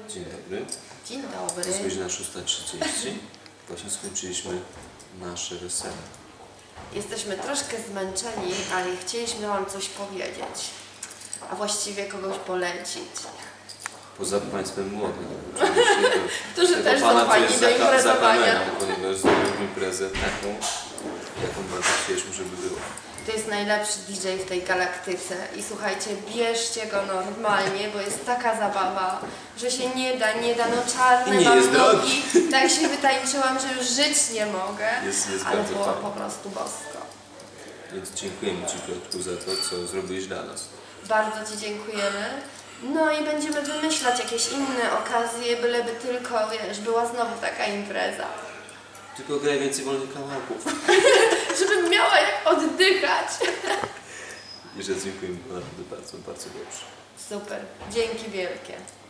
Dzień dobry. Dzień dobry. Jest godzina 6:30. Właśnie skończyliśmy nasze wesele. Jesteśmy troszkę zmęczeni, ale chcieliśmy Wam coś powiedzieć. A właściwie kogoś polecić. Poza państwem młodym. Którzy też są fajni do imprezowania. Ponieważ zrobimy imprezę taką, jaką bardzo chcieliśmy, żeby było. To jest najlepszy DJ w tej galaktyce i słuchajcie, bierzcie go normalnie, bo jest taka zabawa, że się nie da, no czarne I nie jest mam nogi, tak się wytańczyłam, że już żyć nie mogę, Jest ale bardzo było fajnie. po prostu bosko. Więc dziękujemy Ci, Piotrku, za to, co zrobiłeś dla nas. Bardzo Ci dziękujemy. No i będziemy wymyślać jakieś inne okazje, byleby tylko, wiesz, była znowu taka impreza. Tylko graj więcej wolnych kawałków. Żebym miała jak oddychać. Jeszcze dziękujemy bardzo, bardzo dobrze. Super. Dzięki wielkie.